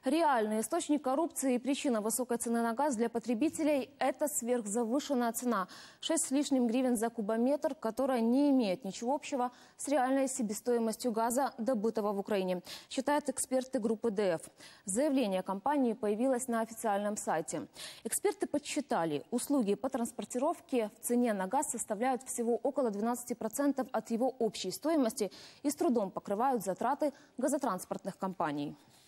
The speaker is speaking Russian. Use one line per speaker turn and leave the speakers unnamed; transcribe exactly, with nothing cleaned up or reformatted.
Реальный источник коррупции и причина высокой цены на газ для потребителей – это сверхзавышенная цена – шесть с лишним гривен за кубометр, которая не имеет ничего общего с реальной себестоимостью газа, добытого в Украине, считают эксперты группы ДФ. Заявление компании появилось на официальном сайте. Эксперты подсчитали, услуги по транспортировке в цене на газ составляют всего около двенадцати процентов от его общей стоимости и с трудом покрывают затраты газотранспортных компаний.